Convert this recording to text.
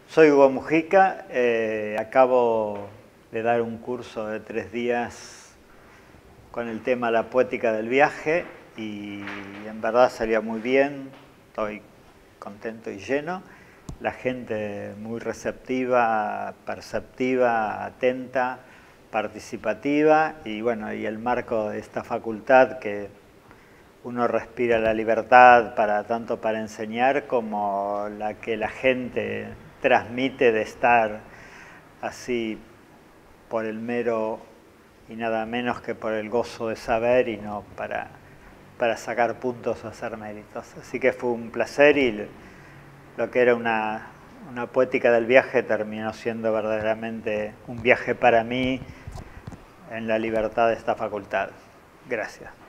Soy Hugo Mujica, acabo de dar un curso de 3 días con el tema La poética del viaje y en verdad salió muy bien, estoy contento y lleno. La gente muy receptiva, perceptiva, atenta, participativa y bueno, y el marco de esta facultad que uno respira la libertad tanto para enseñar como la que la gente transmite de estar así por el mero y nada menos que por el gozo de saber y no para sacar puntos o hacer méritos. Así que fue un placer y lo que era una poética del viaje terminó siendo verdaderamente un viaje para mí en la libertad de esta facultad. Gracias.